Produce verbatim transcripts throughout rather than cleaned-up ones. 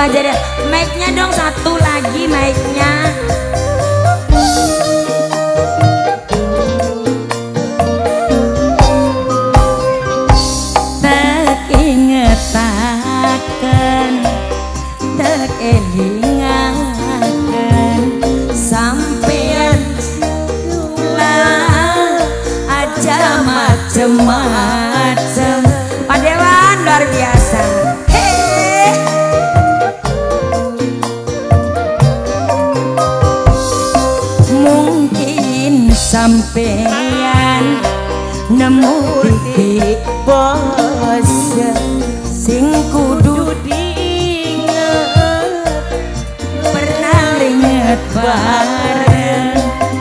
aja deh. Mic-nya dong satu lagi mic-nya. Tekingetaken, tekelingaken sampean lah aja macem-macem. Pak Dewan luar biasa. Hey. Mungkin sampean nemu titik bosen sing kudu diinget, pernah ringet bareng.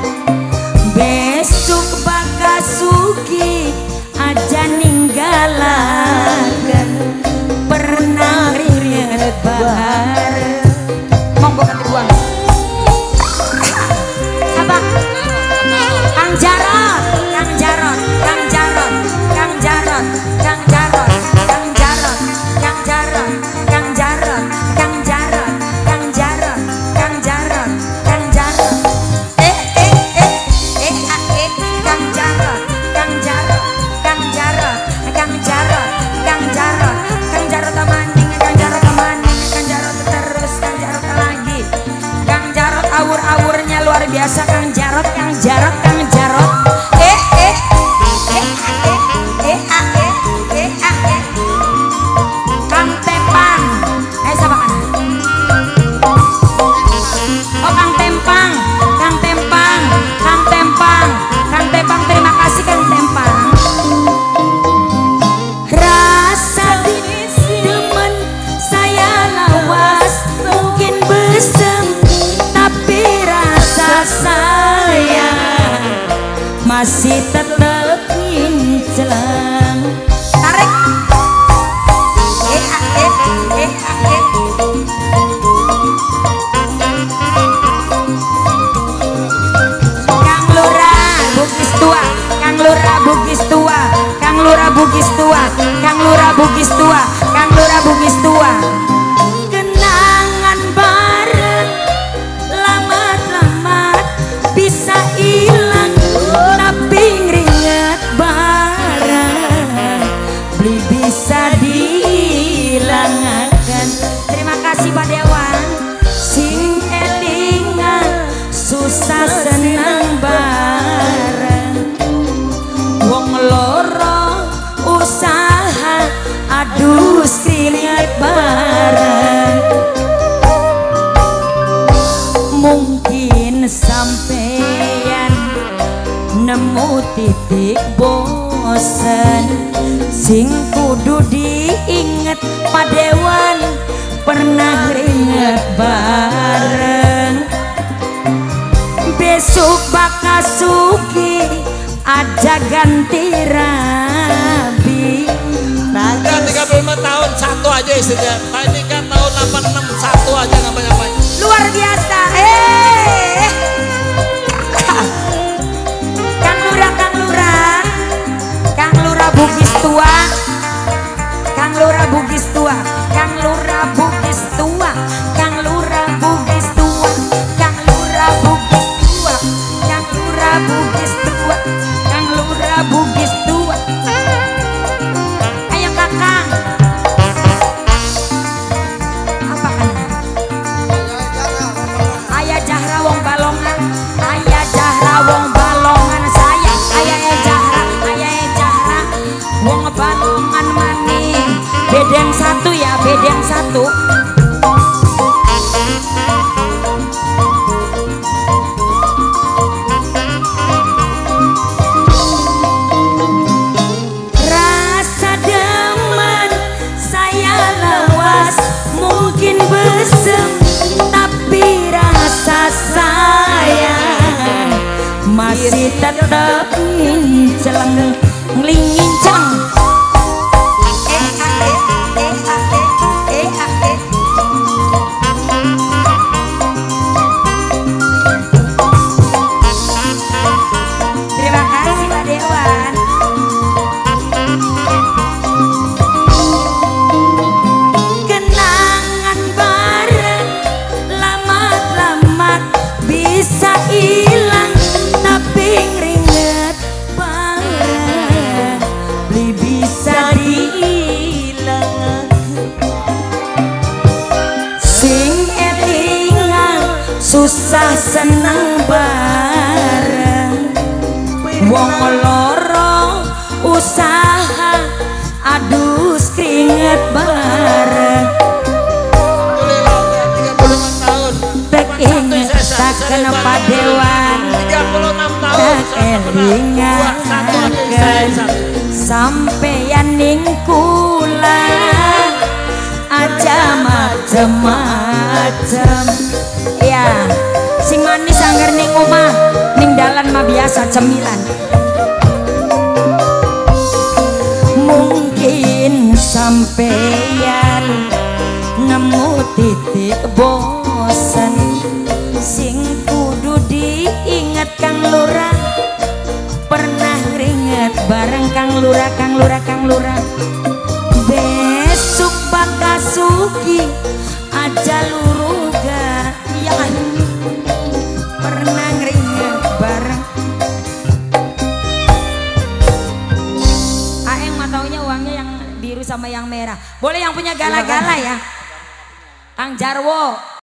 Besok bakal suki aja ninggalaken, pernah ringet bareng. Monggo kata buang. Apa? Kang Jarot, Kang Jarot, Kang Jarot, Kang Jarot, Kang Jarot, Kang Jarot, Kang Jarot, Kang Jarot, Kang Jarot, Kang Jarot, Kang Jarot, Kang Jarot. Eh eh eh eh eh Kang Jarot, Kang Jarot, Kang Jarot, Kang Jarot, Kang Jarot, Kang Jarot amaning, Kang Jarot amaning, Kang Jarot terus, Kang Jarot lagi. Kang Jarot awur-awurnya luar biasa. Kang Jarot, Kang Jarot, Kang Jarot. Eh eh eh eh eh eh eh eh Kang Tepang. Eh siapa kan? Oh Kang Tempang, Kang Tempang, Kang Tempang, Kang Tempang. Terima kasih Kang Tempang. Rasa demen saya lawas mungkin besem, tapi rasa saya masih tetap incelang. Tarik. Eh eh eh eh. Kang Lurah Bugis Tua, Kang Lurah Bugis Tua, Kang Lurah Bugis Tua, Kang Lurah Bugis Tua, Kang Lurah Bugis Tua. Kenangan bareng lamat-lamat bisa hilang, tapi ngeringet bareng beli bisa dihilangakan. Terima kasih Pak Dewan. Sing elingan susah senang bareng, wong loro usaha aduh keringet bareng. Mungkin sampeyan nemu titik bosen sing kudu diinget. Pak Dewan pernah ringet bareng. Besok bakal suki aja ganti rabi. Udah tiga puluh lima tahun satu aja istrinya. Pak ini kan tahun delapan puluh enam satu aja nggak banyak-banyak. Luar biasa. Eh. Kang Lurah, Kang Lurah, Kang Lurah Bugis Tua, Kang Lurah Bugis Tua, Kang Lurah Bugis Tua, Kang Lurah Bugis Tua, Kang Lurah Bugis Tua, Kang Lurah Bugis Tua, Kang Lurah Bugis Tua. Ayo Kakang. Apa kan? Ayah Jahra wong Balongan, Ayah Jahra wong Balongan saya, Ayah Jahra, Ayah Jahra wong Balongan maning. Bedeng satu ya, bedeng satu. Rasa demen saya lawas mungkin besem, tapi rasa saya masih tetap nginceleng ngelinginceng. Eh ah eh eh ah eh eh ah eh sing elingan susah seneng bareng wong loro usaha adus keringet bareng tiga puluh enam tahun tak ingetaken padewan tiga puluh enam tahun tak elingaken sampeyan ning kula aja macem-macem ya sing manis angger ning omah ning dalan mah biasa cemilan mungkin sampeyan nemu titik bosen sing kudu diinget Kang Lurah pernah ringet bareng Kang Lurah Kang Lurah Kang Lurah besok bakal sugi aja luruga ya pernah ringet bareng Aeng mah taunya uangnya yang biru sama yang merah boleh yang punya gala-gala ya Kang Jarwo